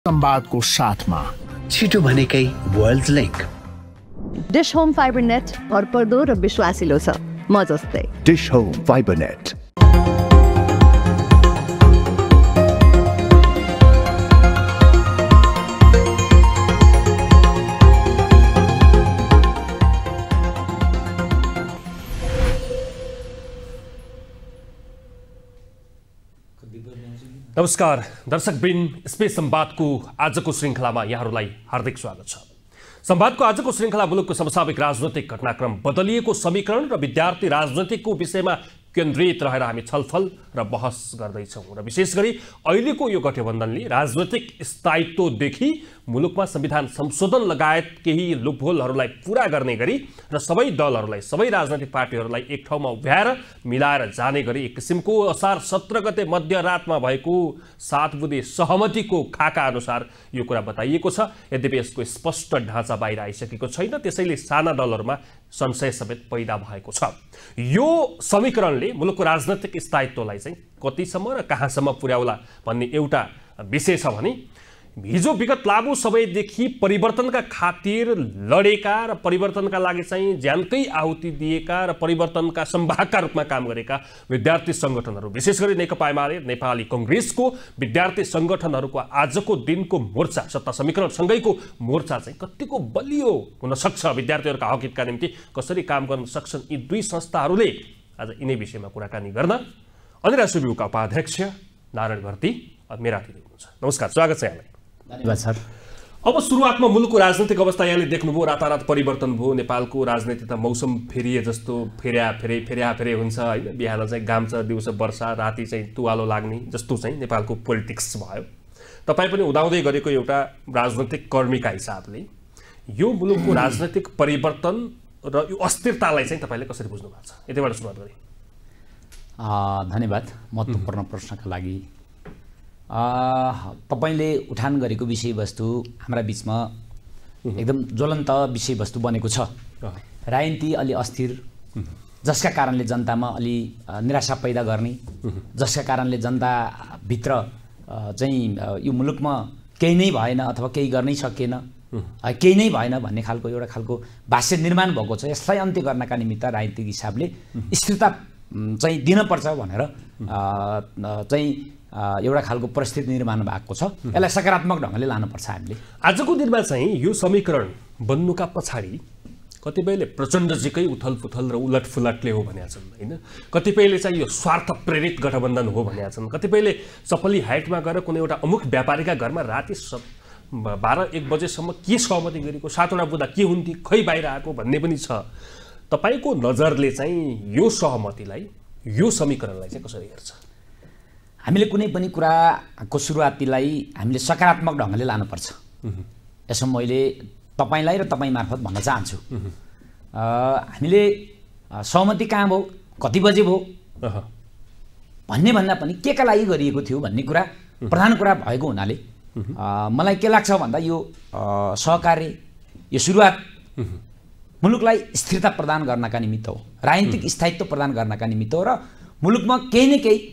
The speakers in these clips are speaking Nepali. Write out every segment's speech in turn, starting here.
संवादको साथमा छिटो भनेकै World Link Dish Home fiber net भरपर्दो र विश्वासिलो छ म जस्तै डिश होम फाइबर नेट। नमस्कार दर्शकवृन्द, स्पेस संवादको आजको श्रृङ्खलामा यहाँहरूलाई हार्दिक स्वागत छ। संवादको आजको श्रृङ्खला मुलुकको समसामयिक राजनैतिक घटनाक्रम, बदलिएको समीकरण र विद्यार्थी राजनीतिको विषयमा केन्द्रित रहेर हामी छलफल र बहस गर्दैछौँ र विशेष गरी अहिलेको यो गठबन्धनले राजनैतिक स्थायित्वदेखि मुलुकमा संविधान संशोधन लगायत केही लुपहोलहरूलाई पूरा गर्ने गरी र सबै दलहरूलाई, सबै राजनैतिक पार्टीहरूलाई एक ठाउँमा उभ्याएर मिलाएर जाने गरी एक किसिमको असार 17 गते मध्यरातमा भएको 7 बुँदे सहमतिको खाका अनुसार यो कुरा बताइएको छ। यद्यपि यसको स्पष्ट ढाँचा बाहिर आइसकेको छैन, त्यसैले साना दलहरूमा संशय समेत पैदा भएको छ। यो समीकरणले मुलुकको राजनैतिक स्थायित्वलाई चाहिँ कतिसम्म र कहाँसम्म पुर्याउला भन्ने एउटा विषय छ भने हिजो विगत लामो समयदेखि परिवर्तनका खातिर लडेका र परिवर्तनका लागि चाहिँ ज्यानकै आहुति दिएका र परिवर्तनका संवाहकका रूपमा काम गरेका विद्यार्थी सङ्गठनहरू, विशेष गरी नेकपा एमाले, नेपाली कङ्ग्रेसको विद्यार्थी सङ्गठनहरूको आजको दिनको मोर्चा, सत्ता समीकरणसँगैको मोर्चा चाहिँ कतिको बलियो हुन सक्छ, विद्यार्थीहरूका हक हितका निम्ति कसरी काम गर्न सक्छन्, यी दुई संस्थाहरूले आज यिनै विषयमा कुराकानी गर्न अनिरा सुब्युका उपाध्यक्ष नारायण घरती मेरा अतिथि हुनुहुन्छ। नमस्कार, स्वागत छ यहाँलाई। धन्यवाद सर। अब सुरुवातमा मुलुकको राजनीतिक अवस्था यहाँले देख्नुभयो, रातारात परिवर्तन भयो। नेपालको राजनीति त मौसम फेरिए जस्तो फेरे हुन्छ होइन। बिहान चाहिँ घाम छ, दिउँसो वर्षा, राति चाहिँ तुवालो लाग्ने जस्तो चाहिँ नेपालको पोलिटिक्स भयो। तपाईँ पनि उदाउँदै गरेको एउटा राजनैतिक कर्मीका हिसाबले यो मुलुकको राजनैतिक परिवर्तन र यो अस्थिरतालाई चाहिँ तपाईँले कसरी बुझ्नु भएको छ? यतिबाट सुरुवात गरेँ। धन्यवाद महत्त्वपूर्ण प्रश्नका लागि। तपाईले उठान गरेको विषयवस्तु हाम्रा बीचमा एकदम ज्वलन्त विषयवस्तु बनेको छ। राजनीति अलि अस्थिर, जसका कारणले जनतामा अलि निराशा पैदा गर्ने, जसका कारणले जनताभित्र चाहिँ यो मुलुकमा केही नै भएन अथवा केही गर्नै सकेन, केही नै भएन भन्ने खालको एउटा खालको भाष्य निर्माण भएको छ। यसलाई अन्त्य गर्नका निमित्त राजनीतिक हिसाबले स्थिरता चाहिँ दिनपर्छ भनेर चाहिँ एउटा खालको परिस्थिति निर्माण भएको छ। यसलाई सकारात्मक ढङ्गले लानुपर्छ हामीले। आजको दिनमा चाहिँ यो समीकरण बन्नुका पछाडि कतिपयले प्रचण्डजीकै उथलपुथल र उलटफुलटले हो भनेका छन् होइन, कतिपयले चाहिँ यो स्वार्थ प्रेरित गठबन्धन हो भनेका छन्, कतिपयले सफली हाइटमा गएर कुनै एउटा अमुक व्यापारीका घरमा राति 12-1 बजेसम्म के सहमति गरेको, 7वटा बुँदा के हुन्थे खै बाहिर आएको भन्ने पनि छ। तपाईँको नजरले चाहिँ यो सहमतिलाई, यो समीकरणलाई चाहिँ कसरी हेर्छ? हामीले कुनै पनि कुराको सुरुवातीलाई हामीले सकारात्मक ढङ्गले लानुपर्छ। यसो मैले तपाईँलाई र तपाईँ मार्फत भन्न चाहन्छु, हामीले सहमति कहाँ भयो, कति बजे भयो भन्ने भन्दा पनि के का लागि गरिएको थियो भन्ने कुरा प्रधान कुरा भएको हुनाले मलाई के लाग्छ भन्दा यो सहकार्य, यो सुरुवात मुलुकलाई स्थिरता प्रदान गर्नका निमित्त हो, राजनीतिक स्थायित्व प्रदान गर्नका निमित्त हो र मुलुकमा केही न केही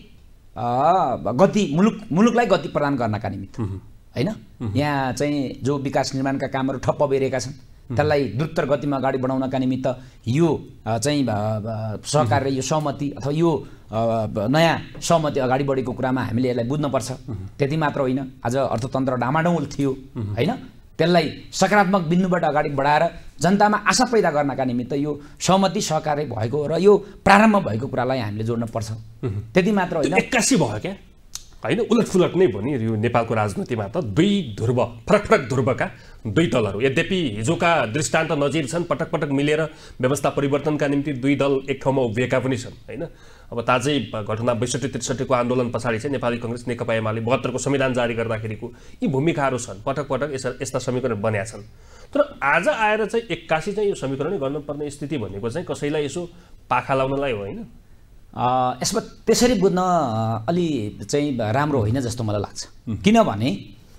गति, मुलुकलाई गति प्रदान गर्नका निमित्त होइन। यहाँ चाहिँ जो विकास निर्माणका कामहरू ठप्प भइरहेका छन् त्यसलाई द्रुत गतिमा अगाडि बढाउनका निमित्त यो चाहिँ सहकार्य, यो सहमति अथवा यो नयाँ सहमति अगाडि बढेको कुरामा हामीले यसलाई बुझ्नुपर्छ। त्यति मात्र होइन, आज अर्थतन्त्र डामाडौल थियो होइन, त्यसलाई सकारात्मक बिन्दुबाट अगाडि बढाएर जनतामा आशा पैदा गर्नका निमित्त यो सहमति सहकार्य भएको र यो प्रारम्भ भएको कुरालाई हामीले जोड्नुपर्छ। त्यति मात्र होइन, 81 भयो क्या होइन, उलटफुलट नै भयो नि यो नेपालको राजनीतिमा त। दुई ध्रुव, फरक फरक ध्रुवका दुई दलहरू, यद्यपि हिजोका दृष्टान्त नजिर छन्, पटक पटक मिलेर व्यवस्था परिवर्तनका निम्ति दुई दल एक ठाउँमा उभिएका पनि छन् होइन। अब ताजै घटना 62-63 को आन्दोलन पछाडि चाहिँ नेपाली कङ्ग्रेस, नेकपा एमाले 72 को संविधान जारी गर्दाखेरिको यी भूमिकाहरू छन्, पटक पटक यस्ता समीकरण बनेका छन्। तर आज आएर चाहिँ 81 चाहिँ यो समीकरणै गर्नुपर्ने स्थिति भनेको चाहिँ कसैलाई यसो पाखा लाउनलाई हो होइन। यसमा त्यसरी बुझ्न अलि चाहिँ राम्रो होइन जस्तो मलाई लाग्छ। किनभने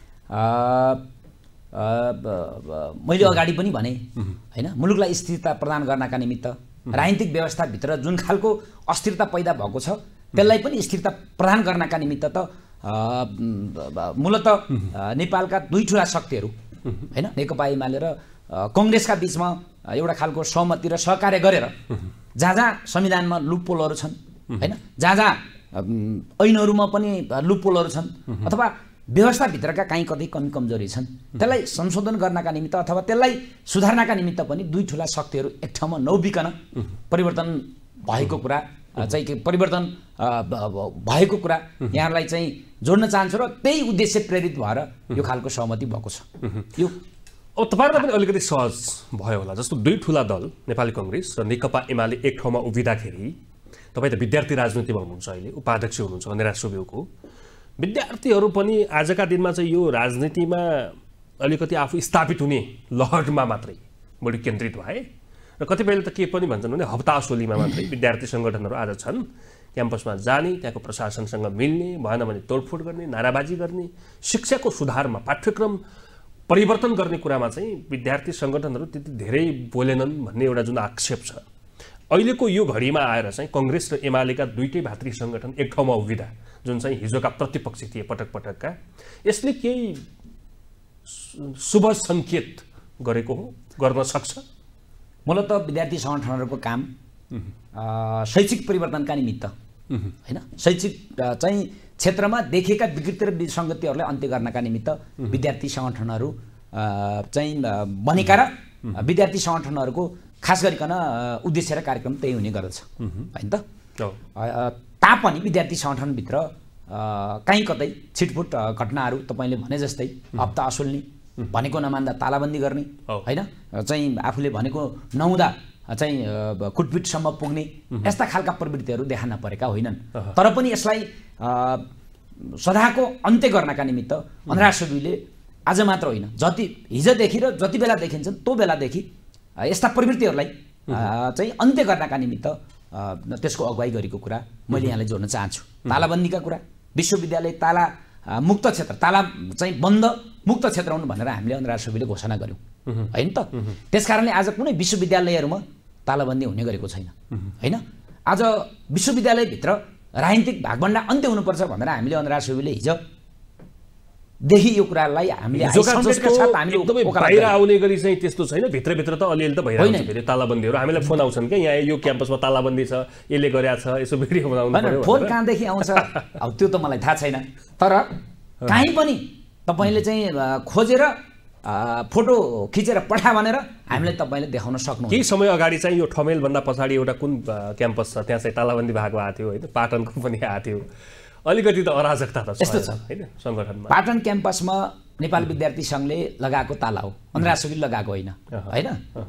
मैले अगाडि पनि भने होइन, मुलुकलाई स्थिरता प्रदान गर्नका निमित्त राजनीतिक व्यवस्थाभित्र जुन खालको अस्थिरता पैदा भएको छ त्यसलाई पनि स्थिरता प्रदान गर्नका निमित्त त मूलतः नेपालका दुई ठुला शक्तिहरू हैन नेकपा एमाले र कांग्रेसका बीचमा एउटा खालको सहमति र सहकार्य गरेर जहाँ संविधानमा लुपहोलहरू छन् हैन जहाँ ऐनहरुमा पनि लुपहोलहरू छन् अथवा व्यवस्थाभित्रका काहीँ कतै कमी कमजोरी छन् त्यसलाई संशोधन गर्नका निमित्त अथवा त्यसलाई सुधार्नका निमित्त पनि दुई ठुला शक्तिहरू एक ठाउँमा नउभिकन परिवर्तन भएको कुरा चाहिँ परिवर्तन भएको कुरा यहाँलाई चाहिँ जोड्न चाहन्छु र त्यही उद्देश्य प्रेरित भएर यो खालको सहमति भएको छ। यो अब तपाईहरुलाई पनि अलिकति सहज भयो होला जस्तो दुई ठुला दल नेपाली कांग्रेस र नेकपा एमाले एक ठाउँमा उभिँदाखेरि तपाई त विद्यार्थी राजनीतिमा हुनुहुन्छ अहिले उपाध्यक्ष हुनुहुन्छ निराश्रवीको विद्यार्थीहरू पनि आजका दिनमा चाहिँ यो राजनीतिमा अलिकति आफू स्थापित हुने लहरमा मात्रै बढी केन्द्रित भए र कतिपयले त के पनि भन्छन् भने हप्तासोलीमा मात्रै विद्यार्थी संगठनहरू आज छन् क्याम्पसमा जाने त्यहाँको प्रशासनसँग मिल्ने भएन भने तोडफोड गर्ने नाराबाजी गर्ने शिक्षाको सुधारमा पाठ्यक्रम परिवर्तन गर्ने कुरामा चाहिँ विद्यार्थी संगठनहरू त्यति धेरै बोलेनन् भन्ने एउटा जुन आक्षेप छ अहिलेको यो घडीमा आएर चाहिँ कांग्रेस र एमालेका दुईटै भातृ संगठन एक ठाउँमा उभिँदा जुन चाहिँ हिजोका प्रतिपक्षी थिए पटक पटकका यसले केही शुभ संकेत गरेको हो गर्न सक्छ। मूलतः विद्यार्थी संगठनहरूको काम शैक्षिक परिवर्तनका निमित्त हैन शैक्षिक चाहिँ क्षेत्रमा देखेका विकृति र विसंगतिहरूलाई अन्त्य गर्नका निमित्त विद्यार्थी संगठनहरू चाहिँ बनेका र विद्यार्थी संगठनहरूको खास गरिकन उद्देश्य र कार्यक्रम त्यही हुने गर्दछ हैन त। तापनि विद्यार्थी संगठनभित्र काहीँ कतै छिटफुट घटनाहरू तपाईले भने जस्तै हप्ता असुल्ने भनेको नमान्दा तालाबन्दी गर्ने हैन चाहिँ आफूले भनेको नहुँदा चाहिँ कुटपिटसम्म पुग्ने यस्ता खालका प्रवृत्तिहरू देखा नपरेका होइनन् तर पनि यसलाई सदाको अन्त्य गर्नका निमित्त अन्धराश्रवीले आज मात्र होइन जति हिजोदेखि र जति बेला देखिन्छन् त्यो बेलादेखि यस्ता प्रवृत्तिहरूलाई चाहिँ अन्त्य गर्नका निमित्त त्यसको अगुवाई गरेको कुरा मैले यहाँलाई जोड्न चाहन्छु। तालाबन्दीका कुरा विश्वविद्यालय ताला मुक्त क्षेत्र ताला चाहिँ बन्द मुक्त क्षेत्र हुनु भनेर हामीले अन्धराश्रवीले घोषणा गर्यौं हैन त। त्यसकारणले आज कुनै विश्वविद्यालयहरूमा तालाबन्दी हुने गरेको छैन हैन। आज विश्वविद्यालयभित्र राजनीतिक भागभण्डा अन्त्य हुनुपर्छ भनेर हामीले अन्धराश्रवीले हिजो देखि यो कुरालाई हामीले एकदमै बाहिर आउने गरी चाहिँ त्यस्तो छैन भित्रभित्र त अलिअलि त भइरहेको छ फेरि तालाबन्दीहरू हामीलाई फोन आउँछन् के यहाँ यो क्याम्पसमा तालाबन्दी छ यसले गरेछ यसो भिडियो बनाउनु पर्यो फोन कहाँदेखि आउँछ अब त्यो त मलाई थाहा छैन तर कहीँ पनि तपाईले चाहिँ खोजेर फोटो खिचेर पठा भनेर हामीले तपाईले देखाउन सक्नुहुन्छ। केही समय अगाडि चाहिँ यो ठमेल भन्दा पछाडि एउटा कुन क्याम्पस छ त्यहाँ चाहिँ तालाबन्दी भएको आएको थियो हैन पाटनको पनि आएको थियो अलिकति त अराजकता त यस्तो छ हैन संगठनमा। पाटन क्याम्पसमा नेपाल विद्यार्थी संघले लगाएको ताला हो अन्धराश्रवीले लगाएको होइन हैन।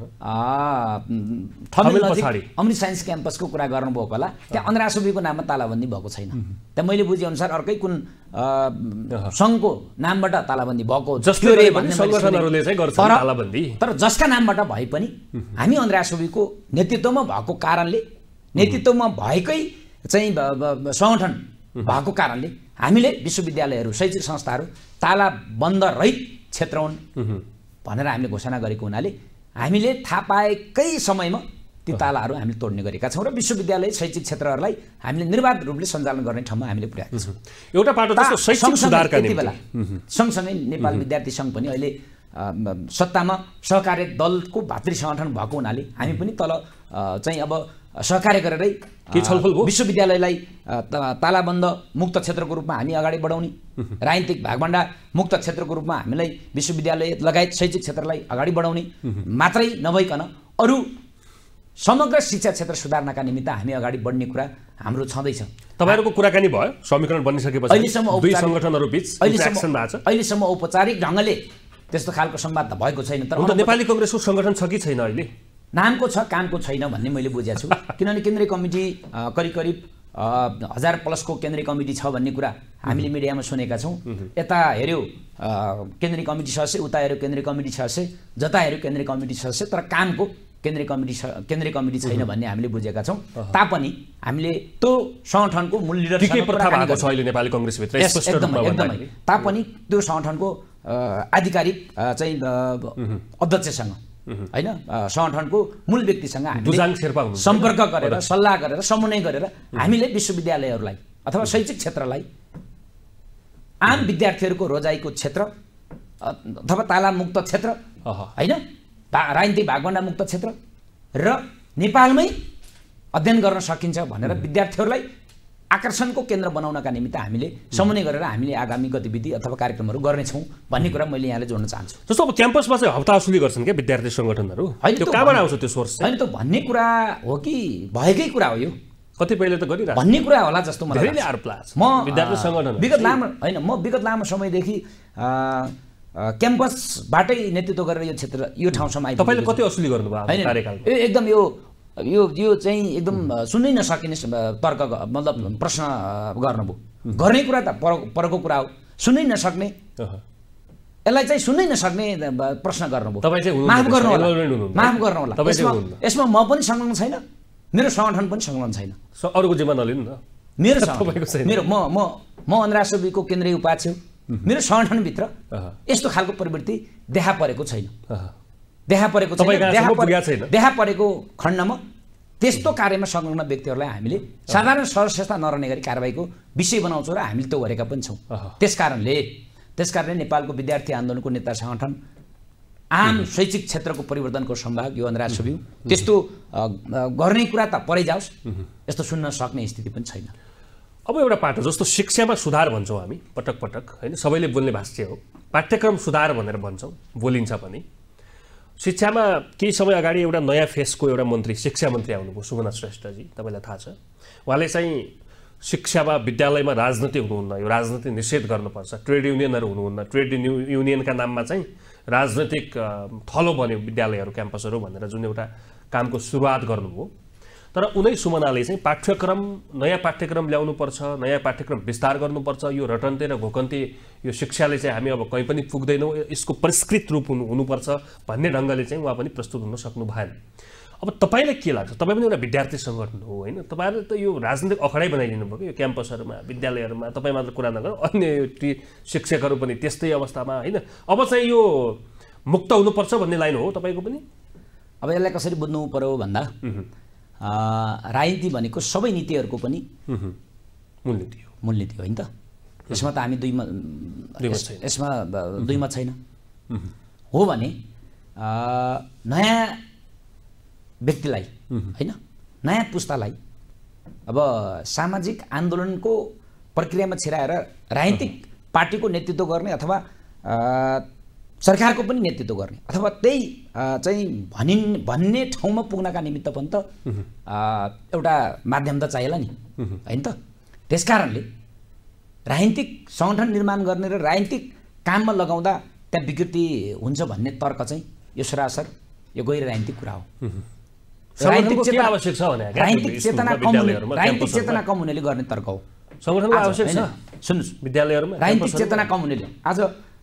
ठमेल नजिक अमृत साइन्स क्याम्पसको कुरा गर्नुभएको होला त्यहाँ अन्धराश्रवीको नाममा तालाबन्दी भएको छैन त्यहाँ मैले बुझे अनुसार अर्कै कुन संघको नामबाट तालाबन्दी भएको जस्तो रे भन्ने संगठनहरूले चाहिँ गर्छन् तालाबन्दी तर जसका नामबाट भए पनि हामी अन्धराश्रवीको नेतृत्वमा भएको कारणले नेतृत्वमा भएकै चाहिँ संगठन भएको कारणले हामीले विश्वविद्यालयहरू शैक्षिक संस्थाहरू ताला बन्द रहित क्षेत्र हुन् भनेर हामीले घोषणा गरेको हुनाले हामीले थाहा पाएकै समयमा ती तालाहरू हामीले तोड्ने गरेका छौँ र विश्वविद्यालय शैक्षिक क्षेत्रहरूलाई हामीले निर्बाध रूपले सञ्चालन गर्ने ठाउँमा हामीले पुर्याएका छौँ। एउटा पाटो जस्तो शैक्षिक सुधारका निम्ति सँगसँगै नेपाल विद्यार्थी संघ पनि अहिले सत्तामा सहकार्य दलको भातृ संगठन भएको हुनाले हामी पनि तल चाहिँ अब सहकार्य गरेरै छलफल विश्वविद्यालयलाई तालाबन्द मुक्त क्षेत्रको रूपमा हामी अगाडि बढाउने राजनीतिक भागभण्डा मुक्त क्षेत्रको रूपमा हामीलाई विश्वविद्यालय लगायत शैक्षिक क्षेत्रलाई अगाडि बढाउने मात्रै नभइकन अरू समग्र शिक्षा क्षेत्र सुधार्नका निमित्त हामी अगाडि बढ्ने कुरा हाम्रो छँदैछ। तपाईहरुको कुराकानी भयो समीकरण बनिसकेपछि दुई संगठनहरू बीच एक्सन भएको छ अहिलेसम्म औपचारिक ढंगले त्यस्तो खालको संवाद त भएको छैन तर नेपाली कांग्रेसको संगठन छ कि छैन अहिले नामको छ कामको छैन भन्ने मैले बुझेको छु किनभने केन्द्रीय कमिटी करिब 1000+ को केन्द्रीय कमिटी छ भन्ने कुरा हामीले मिडियामा सुनेका छौं। यता हेर्यो केन्द्रीय कमिटी सदस्य उता हेर्यो केन्द्रीय कमिटी सदस्य जता हेर्यो केन्द्रीय कमिटी सदस्य तर कामको केन्द्रीय कमिटी छैन भन्ने हामीले बुझेका छौं। तापनि हामीले त्यो संगठनको मूल लिडरसँग प्रथा भएको छ अहिले नेपाली कांग्रेस भित्र स्पष्ट रूपमा एकदमै तापनि त्यो संगठनको आधिकारिक चाहिँ अध्यक्षसँग हैन संगठनको मूल व्यक्तिसँग हामीले सम्पर्क गरेर सल्लाह गरेर समन्वय गरेर हामीले विश्वविद्यालयहरूलाई अथवा शैक्षिक क्षेत्रलाई आम विद्यार्थीहरूको रोजाइको क्षेत्र अथवा तालामुक्त क्षेत्र होइन राजनीतिक भागभण्डा मुक्त क्षेत्र र नेपालमै अध्ययन गर्न सकिन्छ भनेर विद्यार्थीहरूलाई आकर्षणको केन्द्र बनाउनका निमित्त हामीले समन्वय गरेर हामीले आगामी गतिविधि अथवा कार्यक्रमहरू गर्नेछौँ भन्ने कुरा मैले यहाँले जोड्न चाहन्छु। जस्तो अब क्याम्पसमा चाहिँ हप्ता असुली गर्छन् क्या विद्यार्थी सङ्गठनहरू, त्यो कहाँबाट आउँछ त्यो सोर्स? होइन त भन्ने कुरा हो कि भएकै कुरा हो यो, कतिपयले त गरिरहेको भन्ने कुरा होला जस्तो मलाई धेरै आरोप लाग्छ। म विद्यार्थी सङ्गठन विगत लामो समयदेखि क्याम्पसबाटै नेतृत्व गरेर यो क्षेत्र यो ठाउँसम्म आइपुगेको। तपाईँले कति असुली गर्नुभयो कार्यकालमा? एकदम यो चाहिँ एकदम सुन्नै नसकिने तर्क मतलब प्रश्न गर्नुभयो। गर्ने कुरा त परको कुरा हो, सुन्नै नसक्ने यसलाई चाहिँ सुन्नै नसक्ने प्रश्न गर्नुभयो। माफ गर्नु होला। यसमा म पनि संलग्न छैन, मेरो सङ्गठन पनि संलग्न छैन। अरूको जिम्मा नलिनु न। मेरो म अनरासोबीको केन्द्रीय उपाध्यक्ष हो। मेरो सङ्गठनभित्र यस्तो खालको प्रवृत्ति देखा परेको छैन। देखा परेको खण्डमा त्यस्तो कार्यमा संलग्न व्यक्तिहरूलाई हामीले साधारण सर्वश्रेष्ठ नरहने गरी कारबाहीको विषय बनाउँछौँ र हामीले त्यो गरेका पनि छौँ। त्यसकारणले नेपालको विद्यार्थी आन्दोलनको नेता सङ्गठन आम शैक्षिक क्षेत्रको परिवर्तनको सम्भाग यो अनरासोबी त्यस्तो गर्ने कुरा त परै जाओस्, यस्तो सुन्न सक्ने स्थिति पनि छैन। अब एउटा पाटो जस्तो शिक्षामा सुधार भन्छौँ हामी पटक पटक, होइन सबैले बोल्ने भाष्य हो, पाठ्यक्रम सुधार भनेर भन्छौँ, बोलिन्छ पनि। शिक्षामा केही समय अगाडि एउटा नयाँ फेसको एउटा मन्त्री शिक्षा मन्त्री आउनुभयो, सुमना श्रेष्ठजी, तपाईँलाई थाहा छ। उहाँले चाहिँ शिक्षामा विद्यालयमा राजनीति हुनुहुन्न, यो राजनीति निषेध गर्नुपर्छ, ट्रेड युनियनहरू हुनुहुन्न, ट्रेड युनियनका नाममा चाहिँ राजनैतिक थलो बन्यो विद्यालयहरू क्याम्पसहरू भनेर जुन एउटा कामको सुरुवात गर्नुभयो। तर उनै सुमनाले चाहिँ नयाँ पाठ्यक्रम ल्याउनुपर्छ, नयाँ पाठ्यक्रम विस्तार गर्नुपर्छ, यो रटन्ते र घोकन्ते यो शिक्षाले चाहिँ हामी अब कहीँ पनि पुग्दैनौँ, यसको परिष्कृत रूप हुनुपर्छ भन्ने ढङ्गले चाहिँ उहाँ पनि प्रस्तुत हुन सक्नु भएन। अब तपाईँलाई के लाग्छ? तपाईँ पनि एउटा विद्यार्थी सङ्गठन हो, होइन? तपाईँहरूले त यो राजनीतिक अखडै बनाइदिनु भयो यो क्याम्पसहरूमा, विद्यालयहरूमा। तपाईँ मात्र कुरा नगर, अन्य शिक्षकहरू पनि त्यस्तै अवस्थामा, होइन? अब चाहिँ यो मुक्त हुनुपर्छ भन्ने लाइन हो तपाईँको पनि? अब यसलाई कसरी बुझ्नु पर्यो भन्दा राजनीति भनेको सबै नीतिहरूको पनि मूलनीति हो, होइन त? यसमा त हामी दुईमा छैन। हो भने नयाँ व्यक्तिलाई, होइन, नयाँ पुस्तालाई अब सामाजिक आन्दोलनको प्रक्रियामा छिराएर राजनीतिक पार्टीको नेतृत्व गर्ने अथवा सरकारको पनि नेतृत्व गर्ने अथवा त्यही चाहिँ भन्ने ठाउँमा पुग्नका निमित्त पनि त एउटा माध्यम त चाहिएला नि, होइन त? त्यसकारणले राजनीतिक सङ्गठन निर्माण गर्ने र राजनीतिक काममा लगाउँदा त्यहाँ विकृति हुन्छ भन्ने तर्क चाहिँ यो सरासर यो गैर राजनीतिक कुरा हो। राजनीतिक चेतना कम हुनेले गर्ने तर्क हो। सुन्नुहोस्, विद्यालयहरूमा राजनीतिक चेतना कम हुनेले आज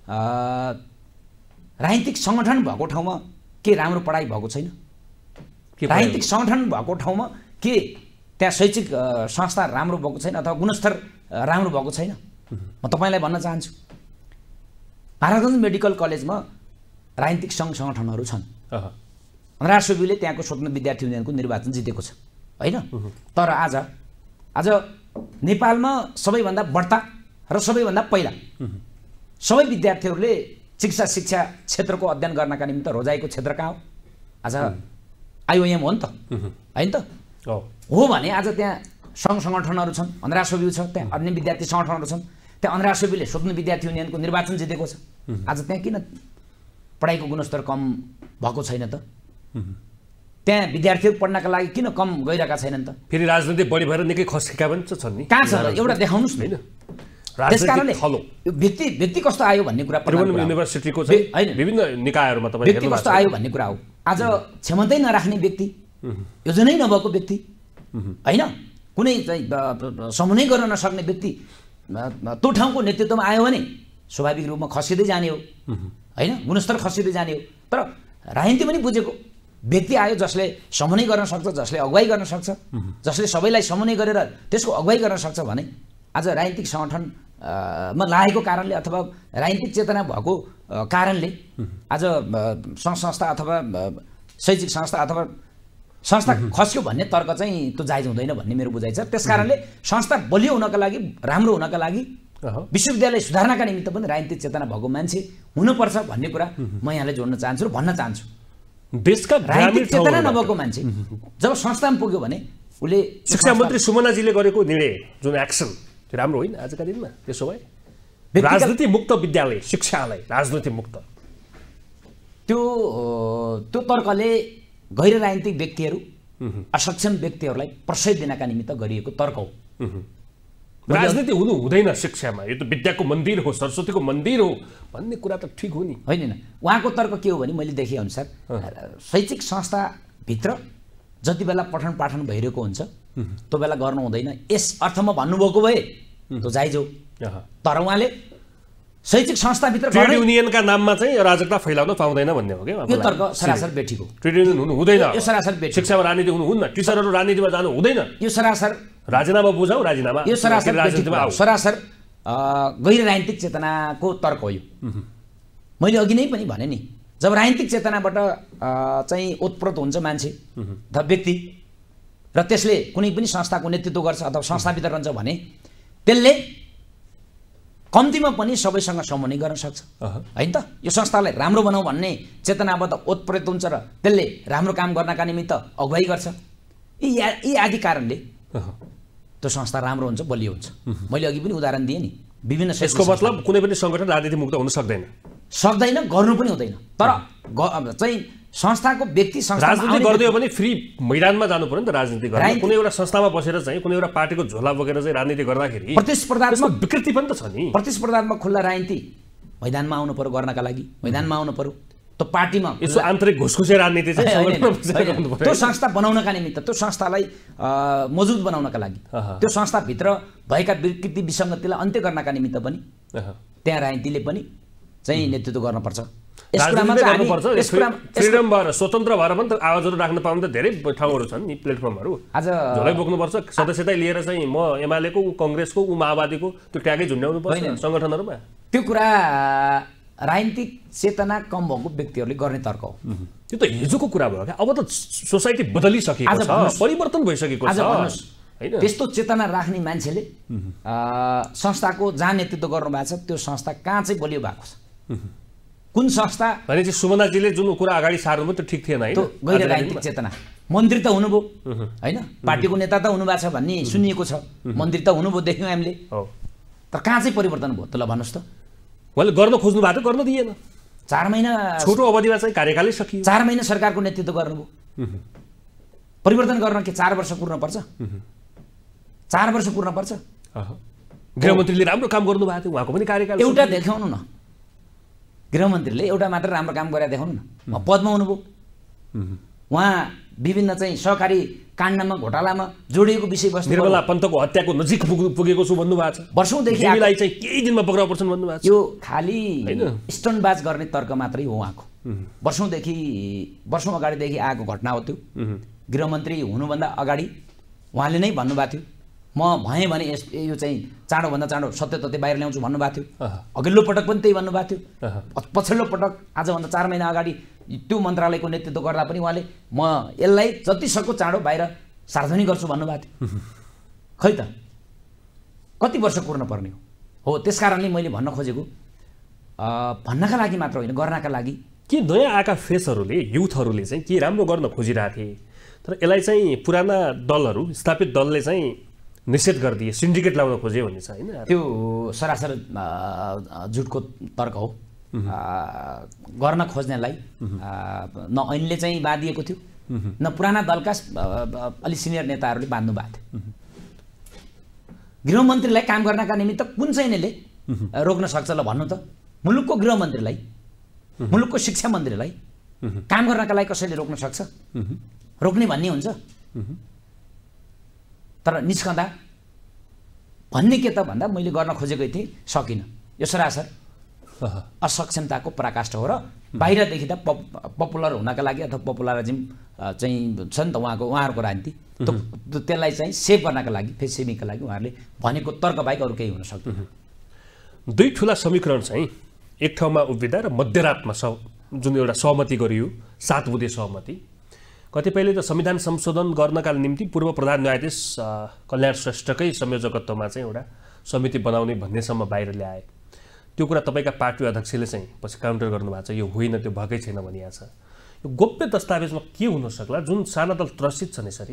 राजनीतिक सङ्गठन भएको ठाउँमा के राम्रो पढाइ भएको छैन? राजनीतिक सङ्गठन भएको ठाउँमा के त्यहाँ शैक्षिक संस्था राम्रो भएको छैन अथवा गुणस्तर राम्रो भएको छैन? म तपाईँलाई भन्न चाहन्छु, महाराजगञ्ज मेडिकल कलेजमा राजनीतिक सङ्घ सङ्गठनहरू छन्। अनरासोबीले त्यहाँको स्वतन्त्र विद्यार्थी युनियनको निर्वाचन जितेको छ, होइन? तर आज नेपालमा सबैभन्दा बढ्ता र सबैभन्दा पहिला सबै विद्यार्थीहरूले शिक्षा क्षेत्रको अध्ययन गर्नका निमित्त रोजाइको क्षेत्र कहाँ हो? आज आइओएम हो नि त, होइन त? हो भने आज त्यहाँ सङ्घ सङ्गठनहरू छन्, अनरासोबी छ, त्यहाँ अन्य विद्यार्थी सङ्गठनहरू छन्, त्यहाँ अनरासोबीले स्वतन्त्र विद्यार्थी युनियनको निर्वाचन जितेको छ। आज त्यहाँ किन पढाइको गुणस्तर कम भएको छैन त? त्यहाँ विद्यार्थीहरू पढ्नका लागि किन कम गइरहेका छैनन् त? फेरि राजनीति बढी भएर निकै खस्केका पनि छन् नि, कहाँ छ एउटा देखाउनुहोस् न। त्यसकारणले व्यक्ति कस्तो आयो भन्ने कुरा, युनिभर्सिटीको चाहिँ विभिन्न निकायहरूमा तपाईँ व्यक्ति कस्तो आयो भन्ने कुरा हो। आज क्षमतै नराख्ने व्यक्ति, योजनै नभएको व्यक्ति, होइन, कुनै चाहिँ समन्वय गर्न नसक्ने व्यक्ति त्यो ठाउँको नेतृत्वमा आयो भने स्वाभाविक रूपमा खसिँदै जाने हो, होइन? गुणस्तर खसिँदै जाने हो। तर राजनीति पनि बुझेको व्यक्ति आयो जसले समन्वय गर्न सक्छ, जसले अगुवाई गर्न सक्छ, जसले सबैलाई समन्वय गरेर त्यसको अगुवाई गर्न सक्छ भने आज राजनीतिक सङ्गठनमा लागेको कारणले अथवा राजनीतिक चेतना भएको कारणले आज सङ्घ संस्था अथवा शैक्षिक संस्था अथवा संस्था खस्यो भन्ने तर्क चाहिँ त्यो जायज हुँदैन भन्ने मेरो बुझाइ छ। त्यसकारणले संस्था बलियो हुनका लागि, राम्रो हुनका लागि विश्वविद्यालय सुधार्नका निमित्त पनि राजनीतिक चेतना भएको मान्छे हुनुपर्छ भन्ने कुरा म यहाँलाई जोड्न चाहन्छु र भन्न चाहन्छु। देशका राजनीतिक चेतना नभएको मान्छे जब संस्थामा पुग्यो भने उसले शिक्षा मन्त्री सुमनाजीले गरेको निर्णय जुन एक्सन त्यो राम्रो होइन आजका दिनमा। त्यसो भए राजनीति मुक्त विद्यालय शिक्षालय राजनीति मुक्त त्यो तर्कले गैर राजनीतिक व्यक्तिहरू असक्षम व्यक्तिहरूलाई प्रश्रय दिनका निमित्त गरिएको तर्क हो। राजनीति हुनु हुँदैन शिक्षामा, यो त विद्याको मन्दिर हो, सरस्वतीको मन्दिर हो भन्ने कुरा त ठिक हो नि। होइन, उहाँको तर्क के हो भने मैले देखे अनुसार शैक्षिक संस्थाभित्र जति बेला पठन पाठन भइरहेको हुन्छ त्यो बेला गर्नु हुँदैन। यस अर्थमा भन्नुभएको भए त्यो जायज हो, तर उहाँले शैक्षिक संस्थाभित्र ट्रेड युनियनका नाममा चाहिँ अराजकता फैलाउन पाउँदैन भन्ने हो क्या। यो तर्क सरासर बेठीको। ट्रेड युनियन हुनु हुँदैन, यो सरासर बेठी। शिक्षामा राजनीति हुनु हुन्न, टिचरहरू राजनीतिमा जानु हुँदैन। यो सरासर राजीनामा बुझाऊ, राजीनामा यो सरासर राजनीतिमा आऊ। सरासर गैर राजनीतिक चेतनाको तर्क हो यो। मैले अघि नै पनि भने नि, जब राजनीतिक चेतनाबाट चाहिँ ओतप्रोत हुन्छ मान्छे अथवा व्यक्ति र त्यसले कुनै पनि संस्थाको नेतृत्व गर्छ अथवा संस्थाभित्र रहन्छ भने त्यसले कम्तीमा पनि सबैसँग समन्वय गर्न सक्छ होइन त। यो संस्थालाई राम्रो बनाऊ भन्ने चेतनाबाट ओतप्रोत हुन्छ र त्यसले राम्रो काम गर्नका निमित्त अगुवाई गर्छ। यी आदि कारणले त्यो संस्था राम्रो हुन्छ, बलियो हुन्छ। मैले अघि पनि उदाहरण दिएँ नि, विभिन्न यसको मतलब कुनै पनि सङ्गठन राजनीति मुक्त हुन सक्दैन, गर्नु पनि हुँदैन। तर चाहिँ संस्थाको व्यक्ति राजनीति गर्दै हो भने फ्री मैदानमा जानु पर्यो नि त। राजनीति गर्न कुनै एउटा संस्थामा बसेर चाहिँ कुनै एउटा पार्टीको झोला बोकेर चाहिँ राजनीति गर्दाखेरि प्रतिस्पर्धात्मक विकृति पनि त छ नि। प्रतिस्पर्धात्मक खुल्ला राजनीति मैदानमा आउनु पर्यो, गर्नका लागि मैदानमा आउनु पर्यो। त्यो पार्टीमा यसो आन्तरिक घुसखुसे राजनीति चाहिँ त्यो संस्था बनाउनका निमित्त, त्यो संस्थालाई मजबुत बनाउनका लागि, त्यो संस्थाभित्र भएका विकृति विसङ्गतिलाई अन्त्य गर्नका निमित्त पनि त्यहाँ राजनीतिले पनि चाहिँ नेतृत्व गर्नुपर्छ। फ्रिडम भएर स्वतन्त्र भएर पनि त आवाजहरू राख्न पाउने त धेरै ठाउँहरू छन् नि, प्लेटफर्महरू। आज झोलै बोक्नुपर्छ, सदस्यता लिएर चाहिँ म एमालेको, ऊ काङ्ग्रेसको, ऊ माओवादीको त्यो ट्यागै झुन्ड्याउनु पर्छ सङ्गठनहरूमा। त्यो कुरा राजनीतिक चेतना कम भएको व्यक्तिहरूले गर्ने तर्क हो। त्यो त हिजोको कुरा भयो क्या, अब त सोसाइटी बदलिसकेको छ, परिवर्तन भइसकेको छ होइन। त्यस्तो चेतना राख्ने मान्छेले संस्थाको जहाँ नेतृत्व गर्नु भएको छ त्यो संस्था कहाँ चाहिँ बलियो भएको छ, कुन संस्था भनेपछि सुमनाजीले जुन कुरा अगाडि सार्नु त्यो ठिक थिएन होइन। त्यो गैर राजनीतिक चेतना। मन्त्री त हुनुभयो होइन, पार्टीको नेता त हुनुभएको छ भन्ने सुनिएको छ, मन्त्री त हुनुभयो देख्यौँ हामीले, तर कहाँ चाहिँ परिवर्तन भयो त ल भन्नुहोस् त। उहाँले गर्न खोज्नु भएको गर्न दिएन, 4 महिना छोटो अवधिमा चाहिँ कार्यकालै सकियो। 4 महिना सरकारको नेतृत्व गर्नुभयो, परिवर्तन गर्न के 4 वर्ष पुग्न पर्छ? 4 वर्ष पुग्न पर्छ। गृहमन्त्रीले राम्रो काम गर्नु भएको थियो, उहाँको पनि कार्यकाल एउटा देखाउनु न। गृहमन्त्रीले एउटा मात्र राम्रो काम गरेर देखाउनु न। पदमा हुनुभयो, उहाँ विभिन्न चाहिँ सहकारी काण्डमा घोटालामा जोडिएको विषयवस्तु, निर्मला पन्तको हत्याको नजिक पुगेको छु भन्नुभएको छ, वर्षौँदेखि चाहिँ केही दिनमा पक्राउ पर्छन् भन्नुभएको छ। यो खालि स्टन्टबाज गर्ने तर्क मात्रै हो उहाँको। वर्षौँ अगाडिदेखि आएको घटना हो त्यो। गृहमन्त्री हुनुभन्दा अगाडि उहाँले नै भन्नुभएको थियो म भएँ भने यो चाहिँ चाँडोभन्दा चाँडो सत्य तथ्य बाहिर ल्याउँछु भन्नुभएको थियो। अघिल्लो पटक पनि त्यही भन्नुभएको थियो। पछिल्लो पटक आजभन्दा 4 महिना अगाडि त्यो मन्त्रालयको नेतृत्व गर्दा पनि उहाँले म यसलाई जतिसक्दो चाँडो बाहिर सार्वजनिक गर्छु भन्नुभएको थियो। खै त कति वर्ष कुर्न पर्ने हो। त्यस कारणले मैले भन्न खोजेको भन्नका लागि मात्र होइन, गर्नका लागि। के नयाँ आएका फेसहरूले, युथहरूले चाहिँ के राम्रो गर्न खोजिरहेको थिए, तर यसलाई चाहिँ पुराना दलहरू, स्थापित दलले चाहिँ निषेध गरिदिए, सिन्डिकेट लाउन खोजे भन्ने छ होइन। त्यो सरासर झुटको तर्क हो। गर्न खोज्नेलाई न ऐनले चाहिँ बाँधिएको थियो, न पुराना दलका अलि सिनियर नेताहरूले बाँध्नु भएको थियो। गृहमन्त्रीलाई काम गर्नका निमित्त कुन चाहिँ ऐनले रोक्न सक्छ ल भन्नु त? मुलुकको गृहमन्त्रीलाई, मुलुकको शिक्षा मन्त्रीलाई काम गर्नका लागि कसैले रोक्न सक्छ? रोक्ने भन्ने हुन्छ। तर निस्कँदा भन्ने के त भन्दा मैले गर्न खोजेकै थिएँ, सकिनँ। यो सरासर असक्षमताको पराकाष्ठ हो र बाहिर देखिँदा पपुलर हुनका लागि अथवा पपुलरिजम चाहिँ छ नि त उहाँहरूको राजनीति, त्यसलाई चाहिँ सेभ गर्नका लागि, फेस सेभिङका लागि उहाँहरूले भनेको तर्क बाहेक अरू केही हुन सक्दैन। दुई ठुला समीकरण चाहिँ एक ठाउँमा उभिँदा र मध्यरातमा जुन एउटा सहमति गरियो, 7 बुँदे सहमति। कतिपयले त संविधान संशोधन गर्नका निम्ति पूर्व प्रधान न्यायाधीश कल्याण श्रेष्ठकै संयोजकत्वमा चाहिँ एउटा समिति बनाउने भन्नेसम्म बाहिर ल्याए। त्यो कुरा तपाईँका पार्टी अध्यक्षले चाहिँ पछि काउन्टर गर्नुभएको छ, यो होइन, त्यो भएकै छैन भनिएको छ। यो गोप्य दस्तावेजमा के हुन सक्ला जुन साना दल त्रसित छन् यसरी?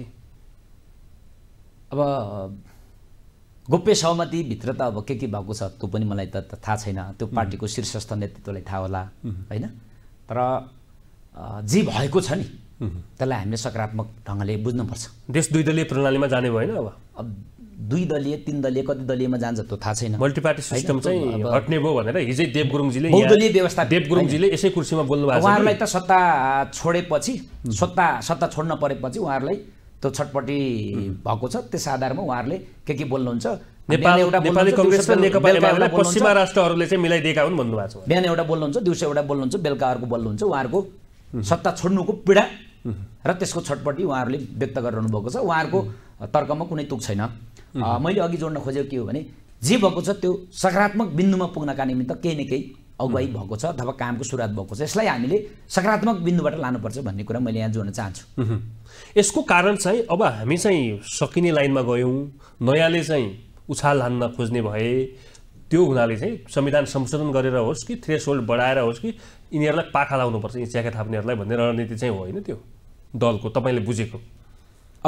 अब गोप्य सहमतिभित्र त अब के भएको छ त्यो पनि मलाई त थाहा छैन, त्यो पार्टीको शीर्षस्थ नेतृत्वलाई थाहा होला होइन। तर जे भएको छ नि त्यसलाई हामीले सकारात्मक ढङ्गले बुझ्नुपर्छ। देश 2 दलीय प्रणालीमा जाने भएन? अब 2 दलीय 3 दलीय कति दलीयमा जान्छ त्यो थाहा छैन। मल्टिपार्टी सिस्टम चाहिँ हट्ने भयो भनेर हिजै देव गुरुङजीले बहुदलीय व्यवस्था यसै कुर्सीमा बोल्नु भएको छ। उहाँहरूलाई त सत्ता छोडेपछि सत्ता छोड्न परेपछि उहाँहरूलाई त्यो छटपटी भएको छ। त्यस आधारमा उहाँहरूले के बोल्नुहुन्छ, नेपाली कांग्रेस र नेकपा एमाले पश्चिमा राष्ट्रहरूले चाहिँ मिलाइदिएका हुन् भन्नुभएको छ। बिहान एउटा बोल्नुहुन्छ, दिउँसो एउटा बोल्नुहुन्छ, बेलुका अर्को बोल्नुहुन्छ। उहाँहरूको सत्ता छोड्नुको पीडा र त्यसको छटपटी उहाँहरूले व्यक्त गरिरहनु भएको छ। उहाँहरूको तर्कमा कुनै तुक छैन। मैले अघि जोड्न खोजेको के हो भने जे भएको छ त्यो सकारात्मक बिन्दुमा पुग्नका निमित्त केही न केही अगुवाई भएको छ अथवा कामको सुरुवात भएको छ। यसलाई हामीले सकारात्मक बिन्दुबाट लानुपर्छ भन्ने कुरा मैले यहाँ जोड्न चाहन्छु। यसको कारण चाहिँ अब हामी चाहिँ सकिने लाइनमा गयौँ, नयाँले चाहिँ उछाल हान्न खोज्ने भए, त्यो हुनाले चाहिँ संविधान संशोधन गरेर होस् कि थ्रेसहोल्ड बढाएर होस् कि यिनीहरूलाई पाखा लाउनुपर्छ, यी च्याका थाप्नेहरूलाई भन्ने रणनीति चाहिँ होइन त्यो दलको, तपाईँले बुझेको? अब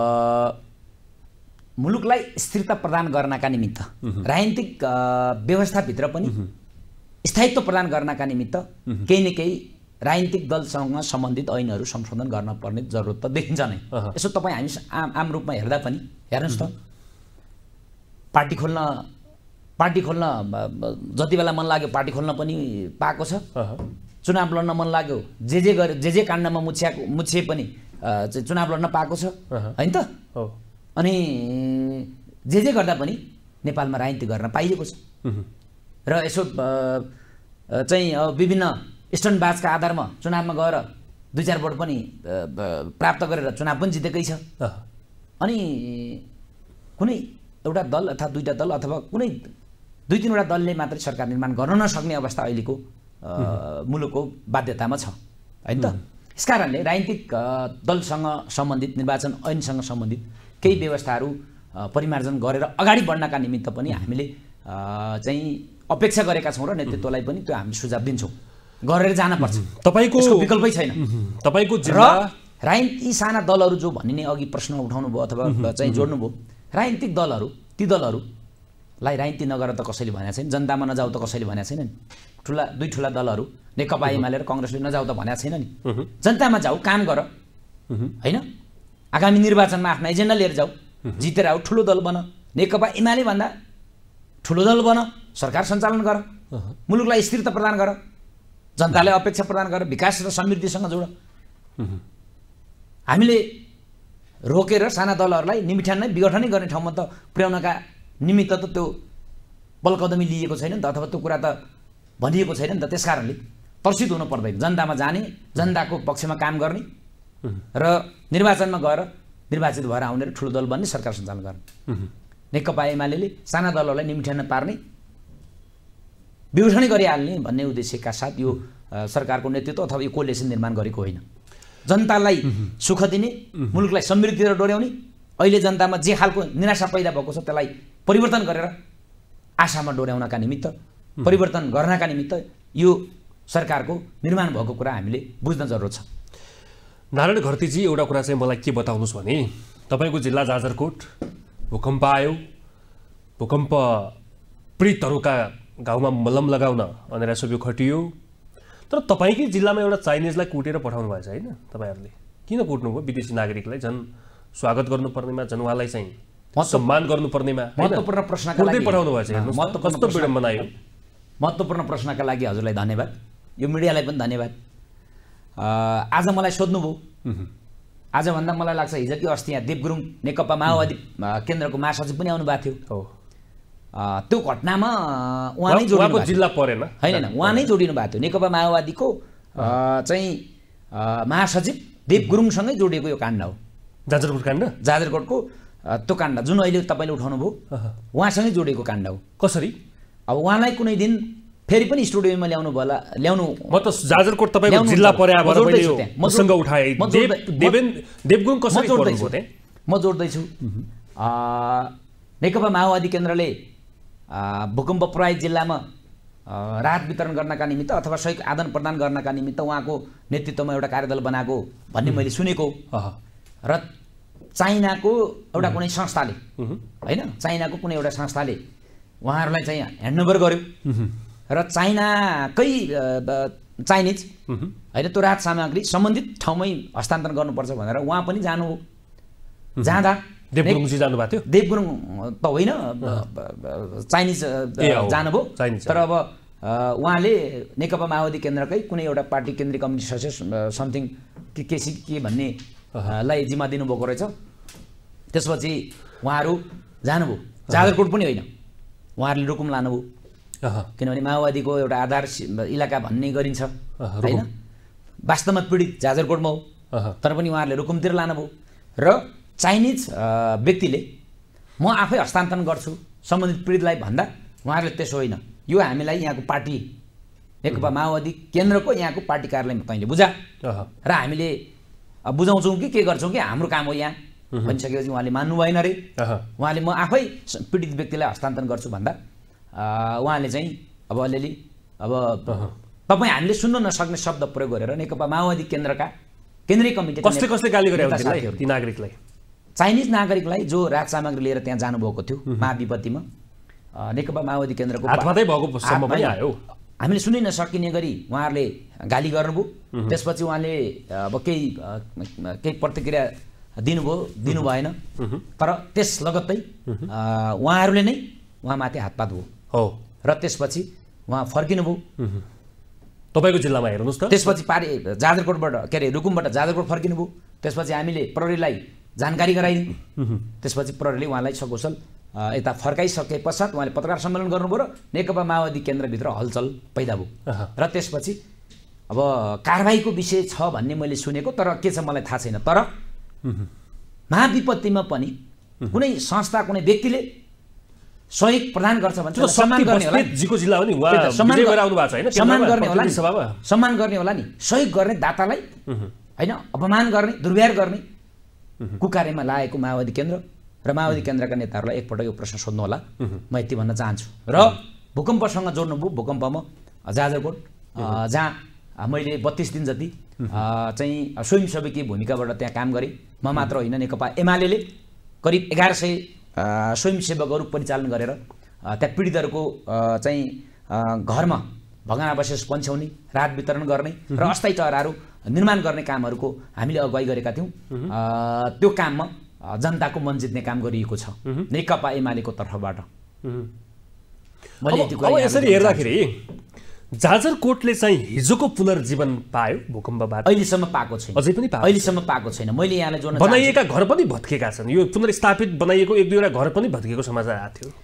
मुलुकलाई स्थिरता प्रदान गर्नका निमित्त, राजनीतिक व्यवस्थाभित्र पनि स्थायित्व प्रदान गर्नका निमित्त केही न केही राजनीतिक दलसँग सम्बन्धित ऐनहरू संशोधन गर्न पर्ने जरुरत त देखिन्छ नै। यसो तपाईँ हामी आम रूपमा हेर्दा पनि हेर्नुहोस् त, पार्टी खोल्न जति बेला मन लाग्यो पार्टी खोल्न पनि पाएको छ। चुनाव लड्न मन लाग्यो जे काण्डमा मुछिए पनि चुनाव लड्न पाएको छ होइन त। अनि जे गर्दा पनि नेपालमा राजनीति गर्न पाइएको छ। र यसो चाहिँ विभिन्न स्टन्टबाजका आधारमा चुनावमा गएर 2-4 भोट पनि प्राप्त गरेर चुनाव पनि जितेकै छ। अनि कुनै एउटा दल अथवा 2टा दल अथवा कुनै 2-3वटा दलले मात्रै सरकार निर्माण गर्न नसक्ने अवस्था अहिलेको मुलुकको बाध्यतामा छ होइन त। यसकारणले राजनीतिक दलसँग सम्बन्धित, निर्वाचन ऐनसँग सम्बन्धित केही व्यवस्थाहरू परिमार्जन गरेर अगाडि बढ्नका निमित्त पनि हामीले चाहिँ अपेक्षा गरेका छौँ र नेतृत्वलाई पनि त्यो हामी सुझाव दिन्छौँ, गरेर जानुपर्छ। तपाईँको विकल्पै छैन। तपाईँको जिल्ला राजनीति साना दलहरू जो भन्ने अघि प्रश्न उठाउनु भयो अथवा चाहिँ जोड्नु भयो, राजनीतिक दलहरू ती दलहरूलाई राजनीति नगर त कसैले भनेको छैन, जनतामा नजाऊ त कसैले भनेको छैन नि। दुई ठुला दलहरू नेकपा एमाले र कांग्रेसले नजाऊ त भनेको छैन नि। जनतामा जाऊ, काम गर होइन। आगामी निर्वाचनमा आफ्नो एजेन्डा लिएर जाऊ, जितेर आऊ, ठुलो दल बन, नेकपा एमाले भन्दा ठुलो दल बन, सरकार सञ्चालन गर, मुलुकलाई स्थिरता प्रदान गर, जनतालाई अपेक्षा प्रदान गर, विकास र समृद्धिसँग जोड। हामीले रोकेर साना दलहरूलाई निमिठान नै विघटनै गर्ने ठाउँमा त पुर्याउनका निमित्त त त्यो बलकदमी लिएको छैन नि त, अथवा त्यो कुरा त भनिएको छैन नि त। त्यसकारणले तर्सित हुनु पर्दैन, जनतामा जाने, जनताको पक्षमा काम गर्ने र निर्वाचनमा गएर निर्वाचित भएर आउने र ठुलो दल बन्ने, सरकार सञ्चालन गर्ने। नेकपा एमाले साना दलहरूलाई निमिठान पार्ने, विघटनै गरिहाल्ने भन्ने उद्देश्यका साथ यो सरकारको नेतृत्व अथवा यो कोलिसन निर्माण गरेको होइन। जनतालाई सुख दिने, मुलुकलाई समृद्धितिर डोर्याउने, अहिले जनतामा जे खालको निराशा पैदा भएको छ त्यसलाई परिवर्तन गरेर आशामा डोर्याउनका निमित्त, परिवर्तन गर्नका निमित्त यो सरकारको निर्माण भएको कुरा हामीले बुझ्न जरुरत छ। नारायण घरतीजी, एउटा कुरा चाहिँ मलाई के बताउनुहोस् भने तपाईँको जिल्ला जाजरकोट भूकम्प आयो, भूकम्प पीडितहरूका घाउमा मलम लगाउन भनेर सबैको खटियो, तर तपाईँकै जिल्लामा एउटा चाइनिजलाई कुटेर पठाउनु भएछ होइन? तपाईँहरूले किन कुट्नुभयो? विदेशी नागरिकलाई झन् स्वागत गर्नुपर्नेमा, झन् उहाँलाई चाहिँ सम्मान गर्नुपर्नेमा महत्त्वपूर्ण प्रश्नका लागि पठाउनु भएछ। हेर्नुहोस् कस्तो विडम्बना यो। महत्त्वपूर्ण प्रश्नका लागि हजुरलाई धन्यवाद, यो मिडियालाई पनि धन्यवाद। आज मलाई सोध्नुभयो, आजभन्दा मलाई लाग्छ हिजो कि अस्ति यहाँ देव गुरुङ नेकपा माओवादी केन्द्रको महासचिव पनि आउनु भएको थियो। त्यो घटनामा उहाँ नै जोडिनु भएको जिल्ला परेन होइन, उहाँ नै जोडिनु भएको थियो। नेकपा माओवादीको चाहिँ महासचिव देव गुरुङसँगै जोडिएको यो काण्ड हो, जाजरकोट काण्ड। जाजरकोटको त्यो काण्ड जुन अहिले तपाईँले उठाउनु भयो उहाँसँगै जोडिएको काण्ड हो। कसरी? अब उहाँलाई कुनै दिन फेरि पनि स्टुडियोमा ल्याउनु म त जाजरकोट तपाईँको जिल्ला परे भएर मैले यो प्रसङ्ग उठाए। देवगुरुङ कसरी पर्नुभयो त्यहाँ? म जोड्दैछु। नेकपा माओवादी केन्द्रले भूकम्प प्रभावित जिल्लामा राहत वितरण गर्नका निमित्त अथवा सहयोग आदान प्रदान गर्नका निमित्त उहाँको नेतृत्वमा एउटा कार्यदल बनाएको भन्ने मैले सुनेको र चाइनाको एउटा कुनै संस्थाले हैन चाइनाको कुनै एउटा संस्थाले उहाँहरूलाई चाहिँ ह्यान्डओभर गर्यो र चाइनाकै चाइनिज हैन त्यो राहत सामग्री सम्बन्धित ठाउँमै हस्तान्तरण गर्नुपर्छ भनेर उहाँ पनि जानुभयो जाँदा देवगुरुङजी जानुभएको थियो देवगुरुङ त होइन चाइनिज जानुभयो तर अब उहाँले नेकपा माओवादी केन्द्रकै कुनै एउटा पार्टी केन्द्रीय कमिटी सदस्य समथिङ के भन्ने लाई जिम्मा दिनुभएको रहेछ त्यसपछि उहाँहरू जानुभयो जाजरकोट पनि होइन उहाँहरूले रुकुम लानुभयो किनभने माओवादीको एउटा आधार इलाका भन्ने गरिन्छ होइन वास्तवमा पीडित जाजरकोटमा हो तर पनि उहाँहरूले रुकुमतिर लानुभयो र चाइनिज व्यक्तिले म आफै हस्तान्तरण गर्छु सम्बन्धित पीडितलाई भन्दा उहाँहरूले त्यसो होइन यो हामीलाई यहाँको पार्टी नेकपा माओवादी केन्द्रको यहाँको पार्टी कार्यालयमा तैँले बुझा र हामीले बुझाउँछौँ कि के गर्छौँ कि हाम्रो काम हो यहाँ भनिसकेपछि उहाँले मान्नु भएन अरे उहाँले म आफै पीडित व्यक्तिलाई हस्तान्तरण गर्छु भन्दा उहाँले चाहिँ अब अलिअलि अब तपाईँ हामीले सुन्न नसक्ने शब्द प्रयोग गरेर नेकपा माओवादी केन्द्रका केन्द्रीय कमिटी कसले गाली गरे ती नागरिकलाई चाइनिज नागरिकलाई जो राहत सामग्री लिएर त्यहाँ जानुभएको थियो महाविपत्तिमा नेकपा माओवादी केन्द्रको हातमातै भएको सम्म पनि आयो हामीले सुनै नसकिने गरी उहाँहरूले गाली गर्नुभयो त्यसपछि उहाँले अब केही प्रतिक्रिया दिनु भएन तर त्यस लगत्तै उहाँहरूले नै उहाँमाथि हातपात भयो र त्यसपछि उहाँ फर्किनुभयो तपाईँको जिल्लामा हेर्नुहोस् त त्यसपछि जाजरकोटबाट के अरे रुकुमबाट जाजरकोट फर्किनुभयो त्यसपछि हामीले प्रहरीलाई जानकारी गराइदियौँ त्यसपछि प्रहरीले उहाँलाई सकुशल यता फर्काइसके पश्चात उहाँले पत्रकार सम्मेलन गर्नुभयो र नेकपा माओवादी केन्द्रभित्र हलचल पैदा भयो र त्यसपछि अब कारबाहीको विषय छ भन्ने मैले सुनेको तर के छ मलाई थाहा छैन तर महाविपत्तिमा पनि कुनै संस्था कुनै व्यक्तिले सहयोग प्रदान गर्छ भने सम्मान गर्ने होला जीको जिल्ला हो नि उहाँ सम्मान गराउनु भएको छ हैन सम्मान गर्ने होला नि सम्मान गर्ने होला नि सहयोग गर्ने दातालाई हैन अपमान गर्ने दुर्व्यवहार गर्ने कुकार्यमा लागेको माओवादी केन्द्र र माओवादी केन्द्रका नेताहरूलाई एकपटक यो प्रश्न सोध्नु होला म यति भन्न चाहन्छु र भूकम्पसँग जोड्नुभयो भूकम्पमा जाजरकोट जहाँ मैले 32 दिन जति चाहिँ स्वयंसेवकीय भूमिकाबाट त्यहाँ काम गरेँ म मात्र होइन नेकपा एमाले करिब 1100 स्वयंसेवकहरू परिचालन गरेर त्यहाँ पीडितहरूको चाहिँ घरमा भग्नावशेष पन्छ्याउने राहत वितरण गर्ने र अस्थायी चराहरू निर्माण गर्ने कामहरूको हामीले अगुवाई गरेका थियौँ त्यो काममा जनताको मन जित्ने काम गरिएको छ नेकपा एमालेको तर्फबाट अब यसरी हेर्दाखेरि जाजरकोटले चाहिँ हिजोको पुनर्जीवन पायो भूकम्पबाट अहिलेसम्म पाएको छैन अझै पनि अहिलेसम्म पाएको छैन मैले यहाँलाई जोड्न बनाइएका घर पनि भत्केका छन् यो पुनर्स्थापित बनाइएको एक दुईवटा घर पनि भत्केको समाचार आएको थियो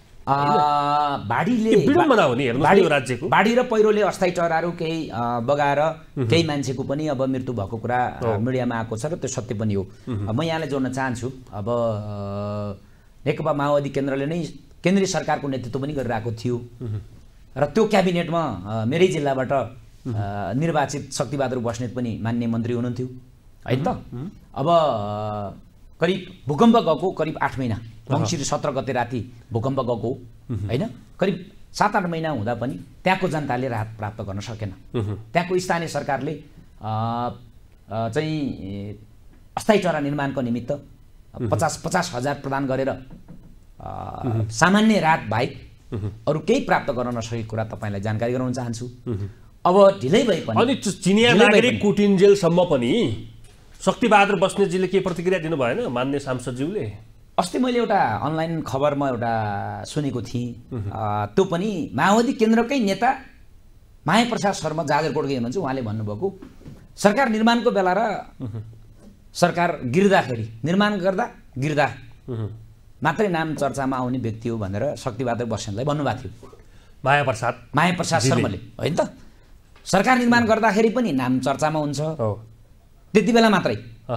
बाढी र पहिरोले अस्थायी चराहरू केही बगाएर केही मान्छेको पनि अब मृत्यु भएको कुरा मिडियामा आएको छ र त्यो सत्य पनि हो म यहाँलाई जोड्न चाहन्छु अब नेकपा माओवादी केन्द्रले नै केन्द्रीय सरकारको नेतृत्व पनि गरिरहेको थियो र त्यो क्याबिनेटमा मेरै जिल्लाबाट निर्वाचित शक्तिबहादुर बस्नेत पनि मान्य मन्त्री हुनुहुन्थ्यो होइन त अब करिब भूकम्प गएको करिब 8 महिना मङ्सिर 17 गते राति भूकम्प गएको होइन करिब 7-8 महिना हुँदा पनि त्यहाँको जनताले राहत प्राप्त गर्न सकेन त्यहाँको स्थानीय सरकारले चाहिँ अस्थायी चरा निर्माणको निमित्त 50 हजार प्रदान गरेर सामान्य राहत बाहेक अरू केही प्राप्त गर्न नसकेको कुरा तपाईँलाई जानकारी गराउन चाहन्छु अब ढिलै भए पनि अनि चिनिया नागरिक कुटिन्जेलसम्म पनि शक्तिबहादुर बस्नेतजीले के प्रतिक्रिया दिनु भएन मान्य सांसदज्यूले अस्ति मैले एउटा अनलाइन खबरमा एउटा सुनेको थिएँ त्यो पनि माओवादी केन्द्रकै नेता माया प्रसाद शर्मा जाजरकोटकै हुनुहुन्छ उहाँले भन्नुभएको सरकार निर्माणको बेला र सरकार गिर्दाखेरि निर्माण गर्दा गिर्दा मात्रै नाम चर्चामा आउने व्यक्ति हो भनेर शक्तिबहादुर बस्नेतलाई भन्नुभएको थियो माया प्रसाद शर्माले होइन त सरकार निर्माण गर्दाखेरि पनि नाम चर्चामा हुन्छ त्यति बेला मात्रै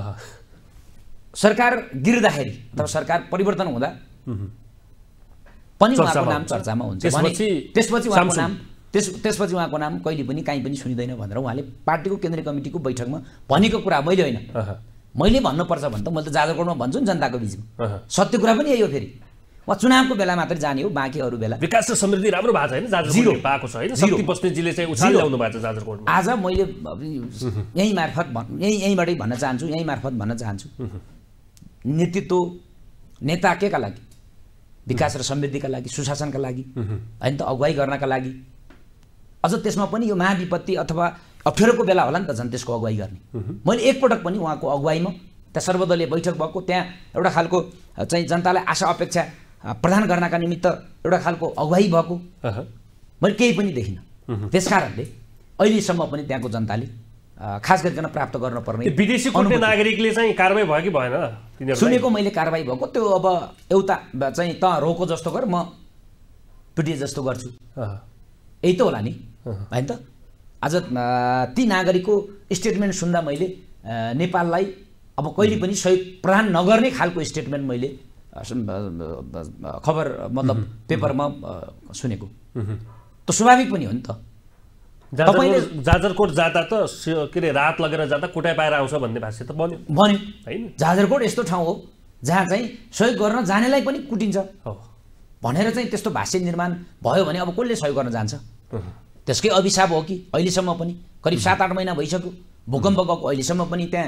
सरकार गिर्दाखेरि अथवा सरकार परिवर्तन हुँदा पनि उहाँको नाम चर्चामा हुन्छ त्यसपछि उहाँको नाम कहिले पनि कहीँ पनि सुनिँदैन भनेर उहाँले पार्टीको केन्द्रीय कमिटीको बैठकमा भनेको कुरा मैले होइन मैले भन्नुपर्छ भने त मैले त जाजरकोटमा भन्छु नि जनताको बिचमा सत्य कुरा पनि यही हो फेरि उहाँ चुनावको बेला मात्रै जाने हो, बाँकी अरू बेला विकास र समृद्धि राम्रो भएको छ हैन जाजरकोटले पाएको छ हैन शक्ति बस्नेतजीले चाहिँ उछाल ल्याउनु भएको छ जाजरकोटमा। आज मैले यहीँबाटै भन्न चाहन्छु, यहीँ मार्फत भन्न चाहन्छु, नेतृत्व नेता केका लागि? विकास र समृद्धिका लागि, सुशासनका लागि हैन त, अगुवाई गर्नका लागि। अझ त्यसमा पनि यो महाविपत्ति अथवा अप्ठ्यारोको बेला होला नि त झन् त्यसको अगुवाई गर्ने। मैले एकपटक पनि उहाँको अगुवाईमा त्यहाँ सर्वदलीय बैठक भएको, त्यहाँ एउटा खालको चाहिँ जनतालाई आशा अपेक्षा प्रदान गर्नका निमित्त एउटा खालको अगुवाई भएको मैले केही पनि देखिनँ। त्यसकारणले अहिलेसम्म पनि त्यहाँको जनताले खास गरिकन प्राप्त गर्नुपर्ने विदेशी कुनै नागरिकले चाहिँ कारबाही भयो कि भएन तिनीहरुलाई? सुनेको मैले कारबाही भएको, त्यो अब एउटा चाहिँ त रोको जस्तो गर म पिटिए जस्तो गर्छु, यही त होला नि हैन त। आज ती नागरिकको स्टेटमेन्ट सुन्दा मैले नेपाललाई अब कहिले पनि सहयोग प्रदान नगर्ने खालको स्टेटमेन्ट मैले खबर मतलब पेपरमा सुनेको। त स्वाभाविक पनि हो नि त। जाजरकोट जाँदा त के अरे रात लगेर जाँदा कुटाइ पाएर आउँछ भन्ने भाष्य त बन्यो हैन। जाजरकोट यस्तो ठाउँ हो जहाँ चाहिँ सहयोग गर्न जानेलाई पनि कुटिन्छ भनेर चाहिँ त्यस्तो भाष्य निर्माण भयो भने अब कसले सहयोग गर्न जान्छ? त्यसकै अभिशाप हो कि? अहिलेसम्म पनि करिब 7-8 महिना भइसक्यो भूकम्प गएको, अहिलेसम्म पनि त्यहाँ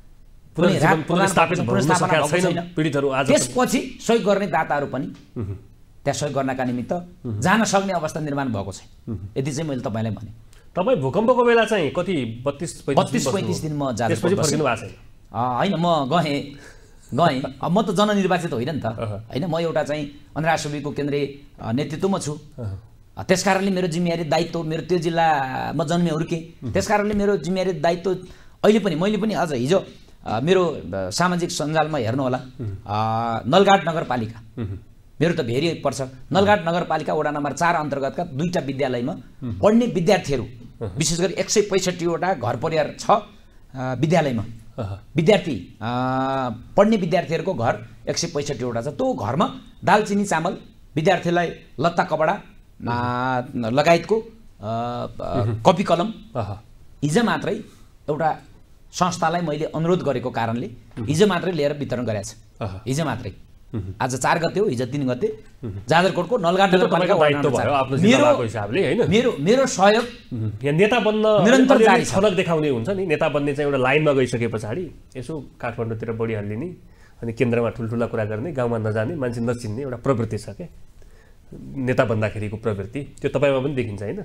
त्यसपछि सहयोग गर्ने दाताहरू पनि त्यहाँ सहयोग गर्नका निमित्त जान सक्ने अवस्था निर्माण भएको छैन। यति चाहिँ मैले तपाईँलाई भने। तपाईँ भूकम्पको बेला चाहिँ कति 32-35 दिन म त्यसपछि फर्किनु भएको छैन? होइन, म गएँ। अब म त जननिर्वाचित होइन नि त होइन, म एउटा चाहिँ अन्धराष्ट्रविको केन्द्रीय नेतृत्वमा छु। त्यसकारणले मेरो जिम्मेवारी दायित्व मेरो त्यो जिल्लामा जन्मे हुर्केँ, त्यसकारणले मेरो जिम्मेवारी दायित्व अहिले पनि मैले पनि अझ हिजो मेरो सामाजिक सञ्जालमा हेर्नु होला, नलगाट नगरपालिका मेरो त भेरी पर्छ, नलगाट नगरपालिका वडा नम्बर 4 अन्तर्गतका 2टा विद्यालयमा पढ्ने विद्यार्थीहरू विशेष गरी 165वटा घर परिवार छ विद्यालयमा विद्यार्थी पढ्ने विद्यार्थीहरूको घर 165वटा छ। त्यो घरमा दालचिनी चामल विद्यार्थीलाई लत्ता कपडा लगायतको कपी कलम हिजो मात्रै एउटा संस्थालाई मैले अनुरोध गरेको कारणले हिजो मात्रै लिएर वितरण गरेको छ। हिजो मात्रै, आज 4 गते हो, हिजो 3 गते जाजरकोटको नलगाट नगरपालिका मेरो सहयोग नेता बन्न निरन्तर जारी छ। छलक देखाउने हुन्छ नि, नेता बन्ने चाहिँ एउटा लाइनमा गइसके पछाडि यसो काठमाडौँतिर बढी हाल्ने अनि केन्द्रमा ठुल्ठुला कुरा गर्ने, गाउँमा नजाने, मान्छे नचिन्ने एउटा प्रवृत्ति छ क्या नेता बन्दाखेरिको प्रवृत्ति। त्यो तपाईँमा पनि देखिन्छ होइन?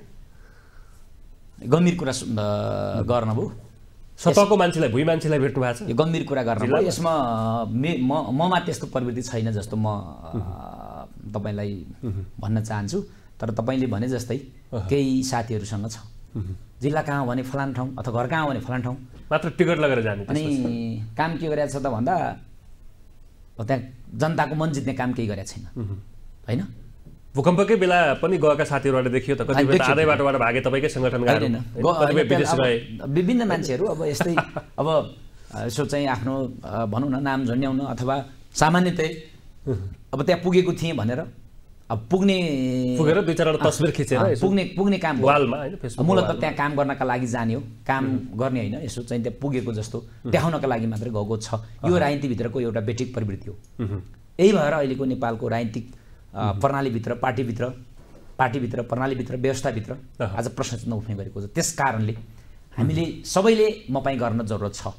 गम्भीर कुरा गर्नुभयो, सतहको मान्छेलाई भुइँ मान्छेलाई भेट्नु भएको छ, यो गम्भीर कुरा गर्नुभयो। यसमा ममा त्यस्तो प्रवृत्ति छैन जस्तो म तपाईँलाई भन्न चाहन्छु। तर तपाईँले भने जस्तै केही साथीहरूसँग छ, जिल्ला कहाँ भने फलान ठाउँ अथवा घर कहाँ भने फलान ठाउँ मात्र टिकट लगेर जाने, अनि काम के गरेछ त भन्दा त्यहाँ जनताको मन जित्ने काम केही गरेको छैन होइन। भूकम्पकै बेला पनि गएका साथीहरूले देखियो त, कतिपय आधै बाटोबाट भागे तपाईँकै सङ्गठनका विभिन्न मान्छेहरू अब यस्तै अब यसो चाहिँ आफ्नो भनौँ न नाम झन्ड्याउन अथवा सामान्यतै अब त्यहाँ पुगेको थिएँ भनेर अब पुगेर 2-4 तस्बिर खिचेर पुग्ने काम वालमा मूलतः त्यहाँ काम गर्नका लागि जाने हो, काम गर्ने होइन। यसो चाहिँ त्यहाँ पुगेको जस्तो देखाउनका लागि मात्रै गएको छ। यो राजनीतिभित्रको एउटा बेठिक प्रवृत्ति हो। यही भएर अहिलेको नेपालको राजनीतिक प्रणालीभित्र पार्टीभित्र प्रणालीभित्र व्यवस्थाभित्र आज प्रश्न चिन्ह उठ्ने गरेको छ। त्यस कारणले हामीले सबैले मपाई गर्न जरुरत छ।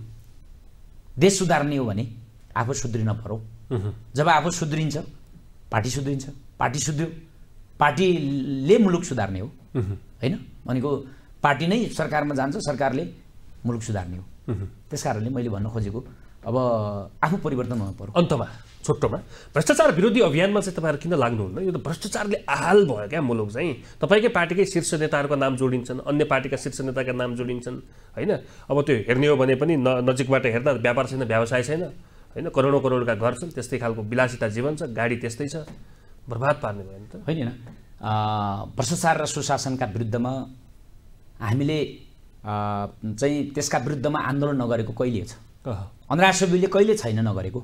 देश सुधार्ने हो भने आफू सुध्रिन पर्यो। जब आफू सुध्रिन्छ पार्टी सुध्रिन्छ, पार्टी सुध्रियो पार्टीले मुलुक सुधार्ने हो हैन। भनेको पार्टी नै सरकारमा जान्छ, सरकारले मुलुक सुधार्ने हो। त्यसकारणले मैले भन्न खोजेको अब आफू परिवर्तन हुनु पर्यो। अन्तमा छोटोमा भ्रष्टाचार विरोधी अभियानमा चाहिँ तपाईँहरू किन लाग्नुहुन्न? यो त भ्रष्टाचारले आहाल भयो क्या मुलुक चाहिँ। तपाईँकै पार्टीकै शीर्ष नेताहरूको नाम जोडिन्छन्, अन्य पार्टीका शीर्ष नेताका नाम जोडिन्छन् हैन। अब त्यो हेर्ने हो भने पनि नजिकबाट हेर्दा व्यापार छैन, व्यवसाय छैन हैन, करोडौँका घर छन्, त्यस्तै खालको विलासिता जीवन छ, गाडी त्यस्तै छ, बर्बाद पार्ने भयो नि त होइन। भ्रष्टाचार र सुशासनका विरुद्धमा हामीले चाहिँ त्यसका विरुद्धमा आन्दोलन नगरेको कहिले छ? अन्धराष्ट्रविले कहिले छैन नगरेको।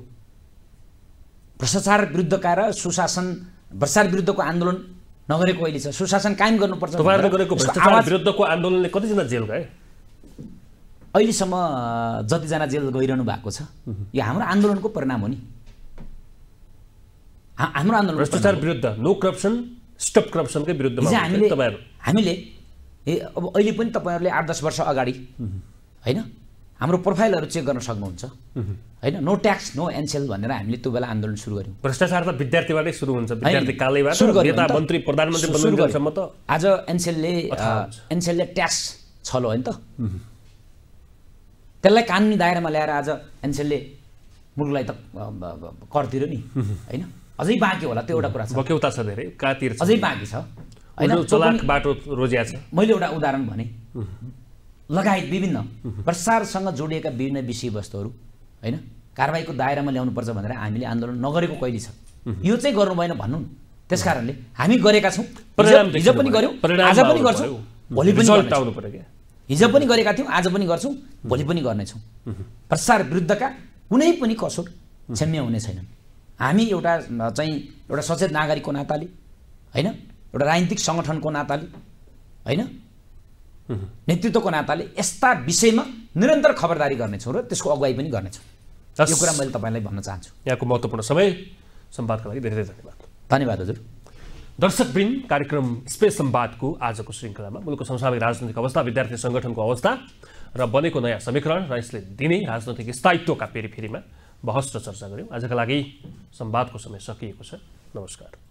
भ्रष्टाचार विरुद्धका र भ्रष्टाचार विरुद्धको आन्दोलन नगरेको अहिले छ। सुशासन कायम गर्नुपर्छ। तपाईहरुले गरेको भ्रष्टाचार विरुद्धको आन्दोलनले कतिजना जेल गए? अहिलेसम्म जतिजना जेल गइरहनु भएको छ यो हाम्रो आन्दोलनको परिणाम हो नि। हाम्रो आन्दोलन भ्रष्टाचार विरुद्ध नो करप्सन स्टप करप्सनकै विरुद्धमा हामीले अब अहिले पनि तपाईँहरूले 8-10 वर्ष अगाडि होइन हाम्रो प्रोफाइलहरू चेक गर्न सक्नुहुन्छ होइन नो ट्याक्स नो एनसेल भनेर हामीले त्यो बेला आन्दोलन सुरु गर्यौँ। भ्रष्टाचार त विद्यार्थीबाटै सुरु हुन्छ, विद्यार्थी कालैबाट नेता मन्त्री प्रधानमन्त्री बन्नुसम्म त आज एनसेलले ट्याक्स छलो होइन त, त्यसलाई कानुनी दायरामा ल्याएर आज एनसेलले मुलुकलाई त कर तिर्यो नि होइन। अझै बाँकी होला त्यो एउटा कुरा छ, बक्यौता छ धेरै, कातिर अझै बाँकी छ होइन। चलाक बाटो रोजिया छ। मैले एउटा उदाहरण भने लगायत विभिन्न भ्रष्टाचारसँग जोडिएका विभिन्न विषयवस्तुहरू होइन कारबाहीको दायरामा ल्याउनुपर्छ भनेर हामीले आन्दोलन नगरेको कहिले छ? यो चाहिँ गर्नु भएन भन्नु न। त्यस कारणले हामी गरेका छौँ, हिजो पनि गऱ्यौँ, आज पनि गर्छौँ, भोलि पनि आउनु पर्यो क्या। हिजो पनि गरेका थियौँ, आज पनि गर्छौँ, भोलि पनि गर्नेछौँ। भ्रष्टाचार विरुद्धका कुनै पनि कसुर क्षम्य हुने छैनन्। हामी एउटा सचेत नागरिकको नाताले होइन, एउटा राजनीतिक सङ्गठनको नाताले होइन, नेतृत्वको नाताले यस्ता विषयमा निरन्तर खबरदारी गर्नेछौँ र त्यसको अगुवाई पनि गर्नेछौँ। यो कुरा मैले तपाईँलाई भन्न चाहन्छु। यहाँको महत्त्वपूर्ण समय संवादका लागि धेरै धेरै धन्यवाद। धन्यवाद हजुर। दर्शकवृन्द, कार्यक्रम स्पेस संवादको आजको श्रृङ्खलामा मुलुकको समसामयिक राजनैतिक अवस्था, विद्यार्थी सङ्गठनको अवस्था र बनेको नयाँ समीकरण र यसले दिने राजनैतिक स्थायित्वका पेरिफेरीमा बहस र चर्चा गऱ्यौँ। आजका लागि संवादको समय सकिएको छ। नमस्कार।